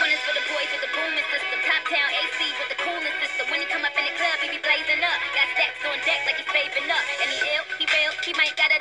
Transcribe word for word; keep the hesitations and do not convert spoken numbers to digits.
One is for the boys with the booming system. Top town A C with the coolest system. When he come up in the club, he be blazing up. Got stacks on deck like he's saving up. And he ill, he real, he might got a